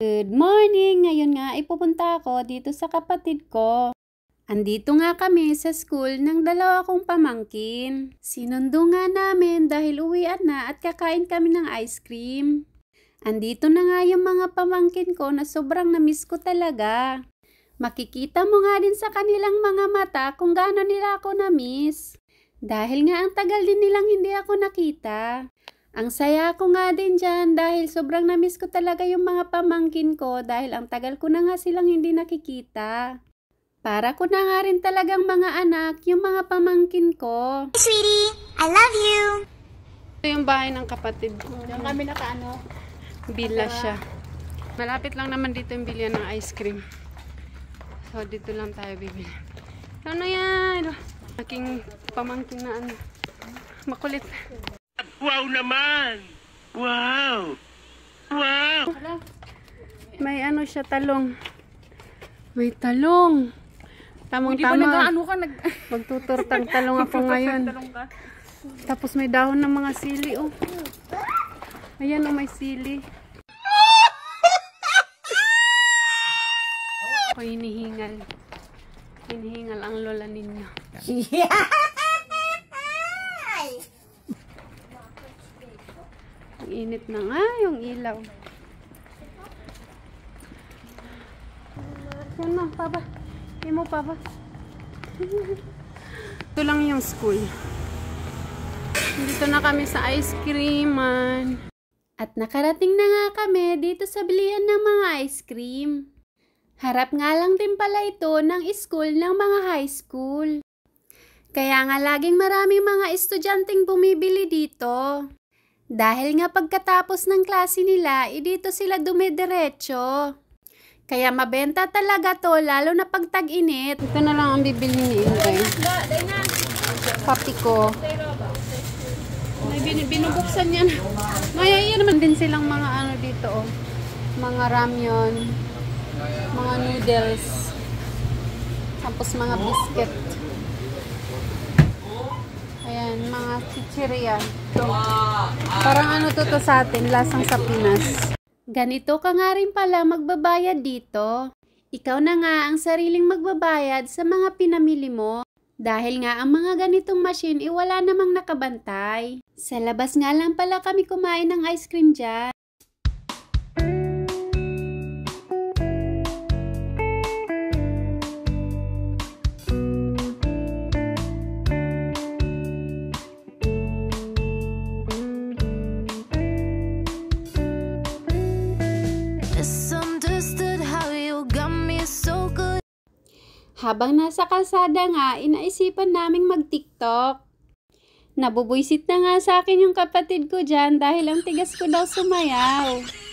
Good morning! Ngayon nga ay pupunta ako dito sa kapatid ko. Andito nga kami sa school ng dalawa kong pamangkin. Sinundo nga namin dahil uwian na at kakain kami ng ice cream. Andito na nga yung mga pamangkin ko na sobrang namiss ko talaga. Makikita mo nga din sa kanilang mga mata kung gaano nila ako namiss. Dahil nga ang tagal din nilang hindi ako nakita. Ang saya ko nga din dyan dahil sobrang namiss ko talaga yung mga pamangkin ko dahil ang tagal ko na nga silang hindi nakikita. Para ko na nga rin talagang mga anak yung mga pamangkin ko. Hey, sweetie, I love you. Ito yung bahay ng kapatid ko. Diyan kami nakaano. Bila siya. Malapit lang naman dito yung bilihan ng ice cream. So dito lang tayo bibili. Ano yan? Aking pamangkin na ano. Makulit. Wow naman! Wow! Wow! May ano siya, talong. May talong. Tamang-tama. Ano ka Magtuturtang talong ako ngayon. Tapos may dahon ng mga sili, oh. Ayan, oh, may sili. Ako hinihingal. Hinihingal ang lola ninyo. Ang init na nga yung ilaw. Yan na, papa. Hindi mo, papa. Ito lang yung school. Dito na kami sa ice cream, man. At nakarating na nga kami dito sa bilihan ng mga ice cream. Harap nga lang din pala ito ng school ng mga high school. Kaya nga laging maraming mga estudyanteng bumibili dito. Dahil nga pagkatapos ng klase nila, dito sila dumidiretso. Kaya mabenta talaga to, lalo na pag tag-init. Ito na lang ang bibili ni Inday. Papi ko. May binubuksan yan. May naman din silang mga ano dito, oh. Mga ramyon, mga noodles, tapos mga biscuit. Ayan, mga chichirya. Parang ano to sa atin, lasang sa Pinas. Ganito ka nga rin pala magbabayad dito. Ikaw na nga ang sariling magbabayad sa mga pinamili mo. Dahil nga ang mga ganitong machine wala namang nakabantay. Sa labas nga lang pala kami kumain ng ice cream dyan. Habang nasa kalsada nga, inaisipan naming mag-TikTok. Nabubwisit na nga sa akin yung kapatid ko dyan dahil ang tigas ko daw sumayaw.